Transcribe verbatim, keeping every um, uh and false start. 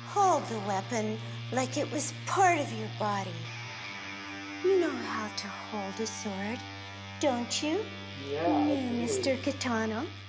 Hold the weapon like it was part of your body. You know how to hold a sword, don't you? Yeah. Mister Katana?